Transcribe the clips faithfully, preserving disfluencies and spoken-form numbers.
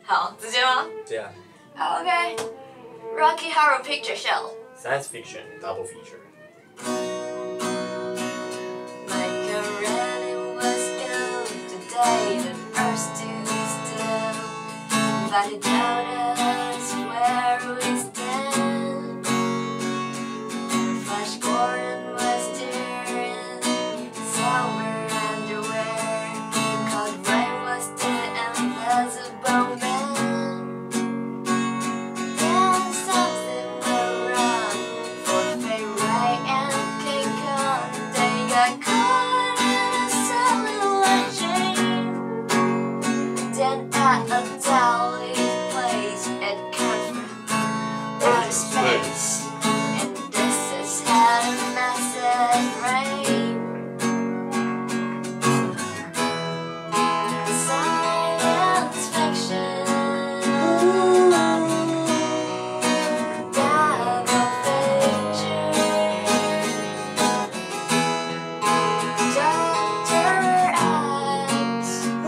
好，直接吗？ 这样。 好 ，OK。Rocky Horror Picture Show。 Science fiction double feature. Like a Rennie was good today, the earth stood still, but he told us where we stand. Flash Gordon was steering summer underwear, called Wray was the invisible man. Then something went wrong for Ray and King Kong. They got caught in a celluloid chain. Then at a deli place it came from outer space, and this has had a massive rain. Science fiction, double feature. Doctor X,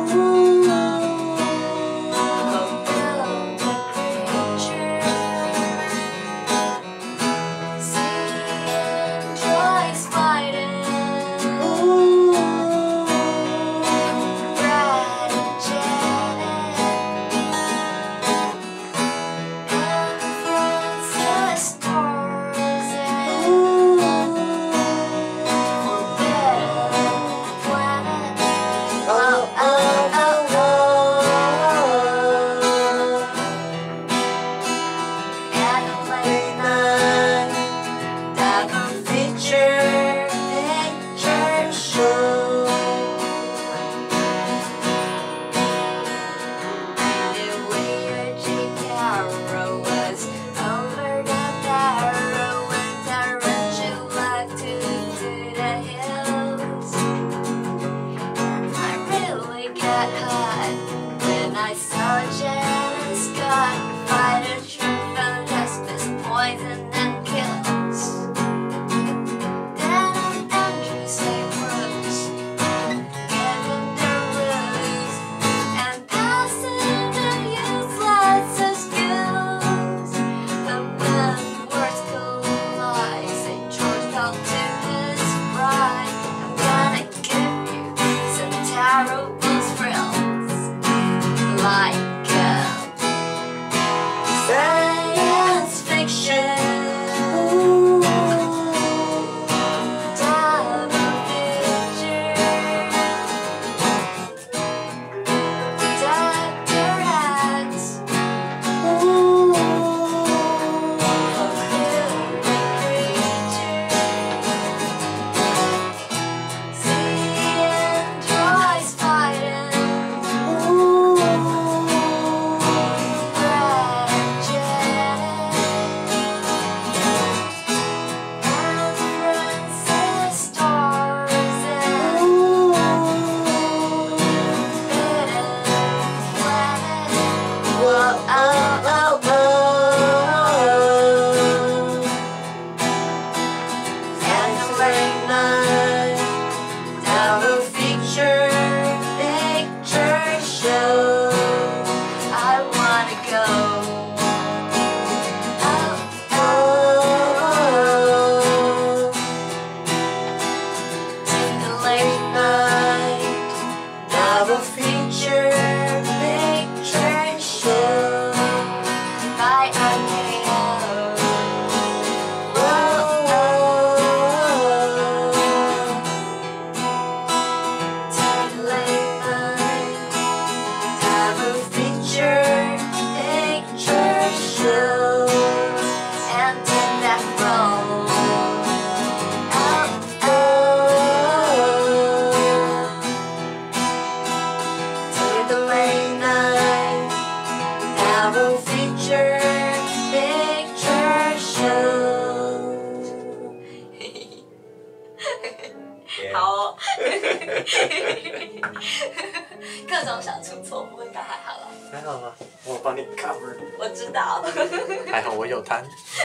fulfilled the creature. Seeing joys fighting. Brad and Janette and Francis Tarzan. Forbidden planet. Oh, oh, oh, oh. And a late night double feature picture show. The weird J. Carroll was over the barrow when Tarantula took to the hills. I really got hot when I saw Janette Scott fight a truth and justice, poison and kills. Then Andrew said Brooks, giving the rules and passing the useless of skills. But when words collide, Saint George called to his bride, I'm gonna give you some terrible thrills, like um, science fiction. Double feature. Doctor X, fulfilled the creature. Seeing joys fighting. Brad and Janette and Francis Tarzan. Forbidden planet. Whoa, oh, oh, oh. And a late night double feature picture show. I wanna go. Oh, oh, to the late night double feature picture show by R K O. Whoa, to the late night double feature picture show, and in that role, oh, oh, to the late night double feature picture show. 好哦，各种小出错，不过应该还好了。 还好吧，我帮你 cover。 我知道。 还好我有摊。